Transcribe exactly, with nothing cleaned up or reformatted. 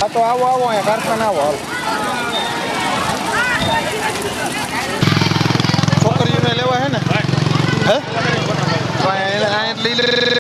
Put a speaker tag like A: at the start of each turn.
A: હા તો આવો આવો અહીંયા કારખાના આવો હાલ છોકરીઓને લેવા હે ને હે લઈ લે